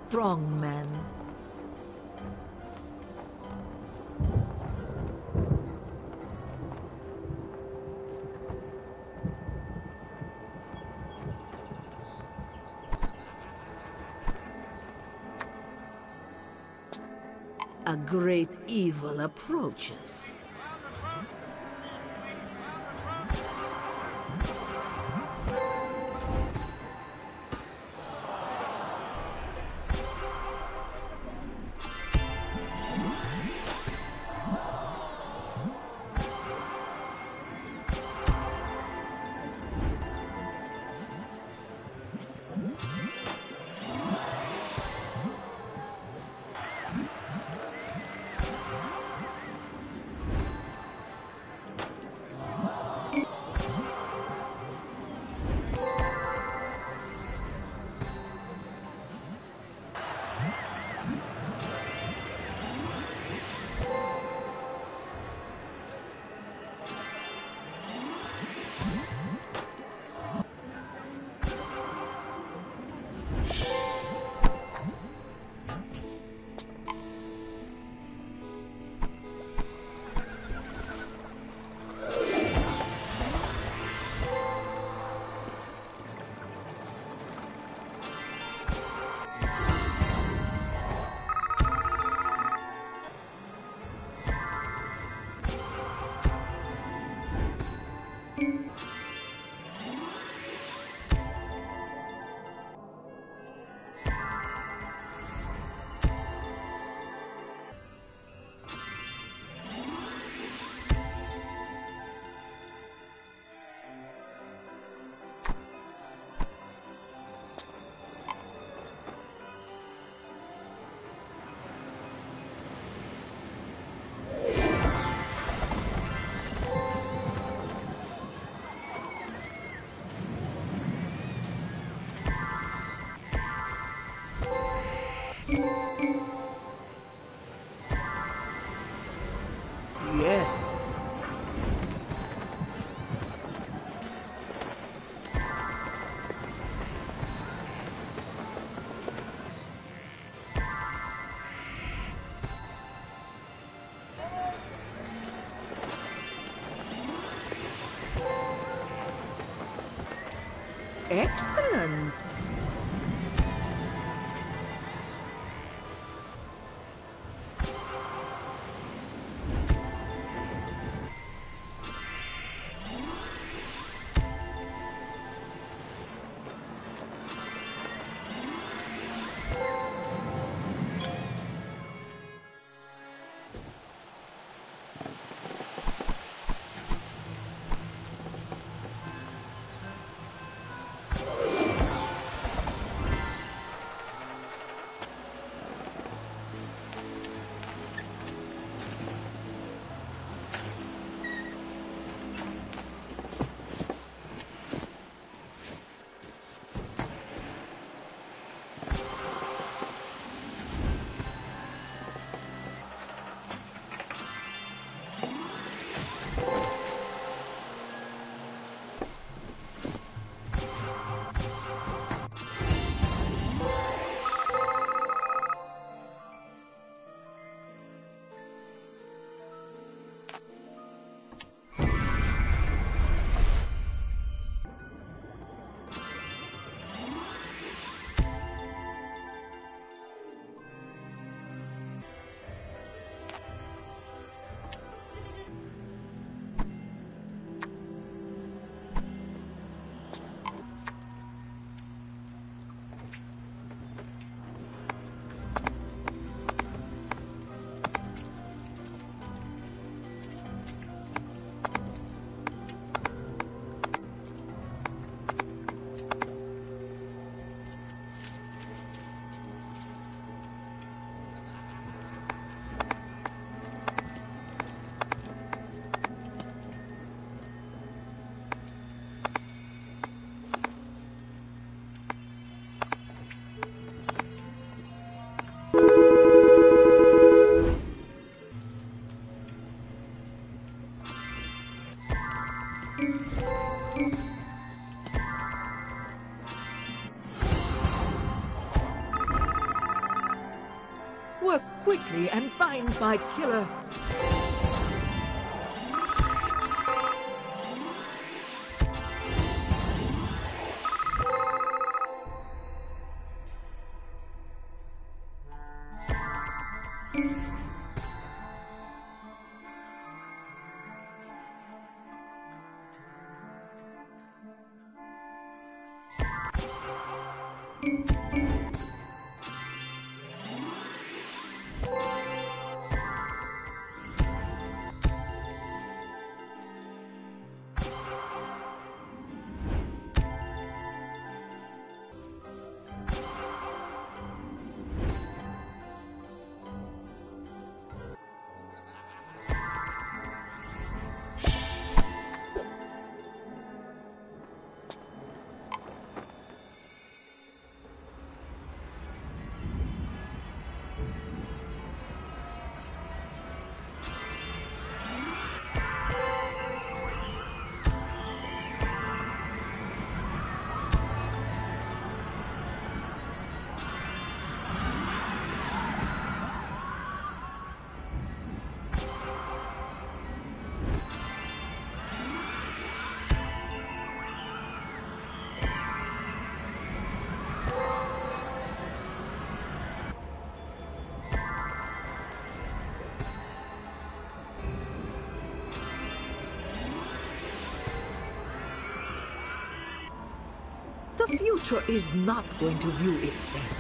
strong men. A great evil approaches. Yes. Excellent. Work quickly and find my killer. The future is not going to view itself.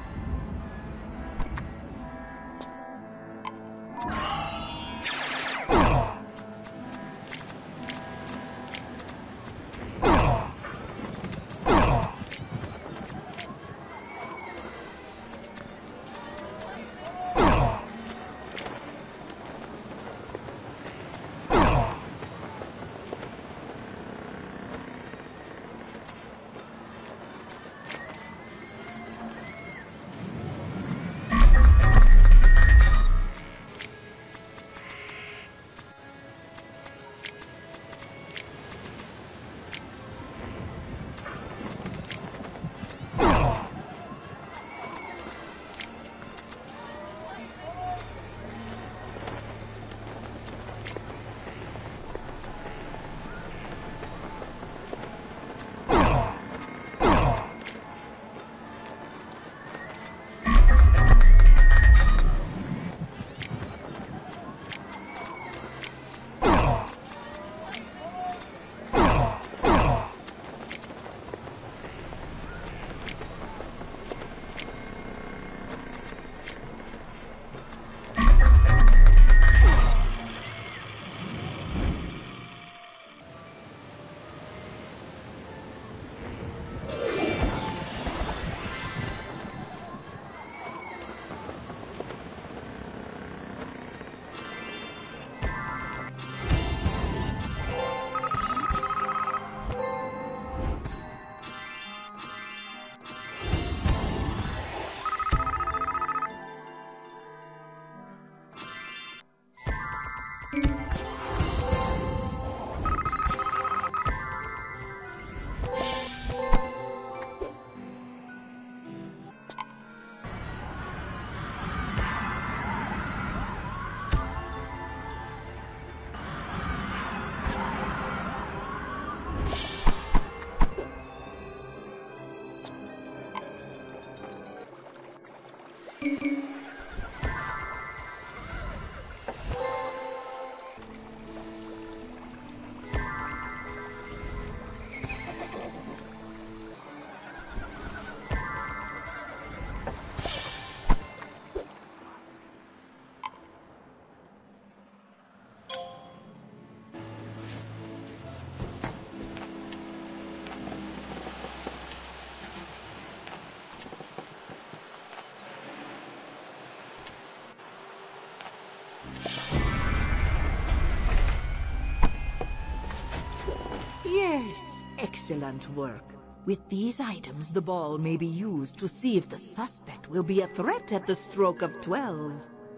Yes, excellent work. With these items, the ball may be used to see if the suspect will be a threat at the stroke of 12.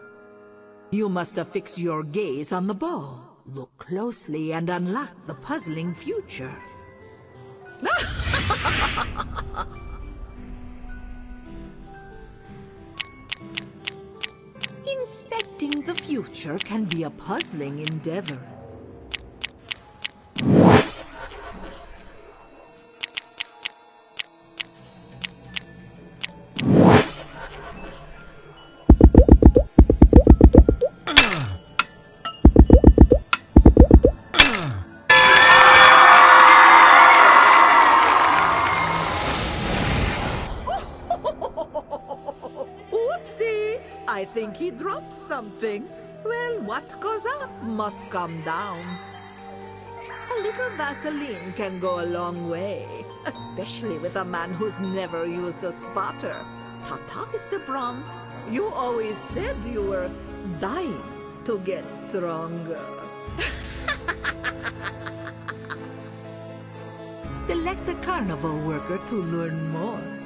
You must affix your gaze on the ball. Look closely and unlock the puzzling future. Inspecting the future can be a puzzling endeavor. Whoopsie! I think he dropped something. Well, what goes up must come down. A little Vaseline can go a long way, especially with a man who's never used a spotter. Ta-ta, Mr. Braun. You always said you were dying to get stronger. Select the carnival worker to learn more.